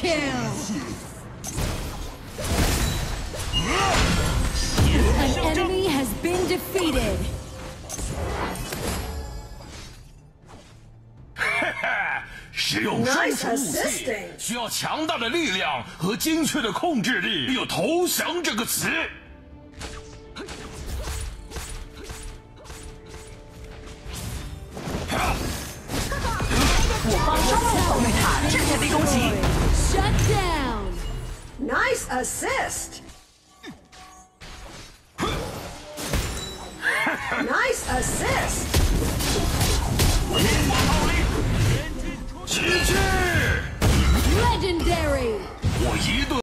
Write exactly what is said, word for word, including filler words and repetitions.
kill! An enemy has been defeated. 使用生属武器需要强大的力量和精确的控制力。有投降这个词。 我方商务防御塔正在被攻击。 Shut down. Nice assist. Nice assist. 天王号令，奇迹 Legendary. 我一顿。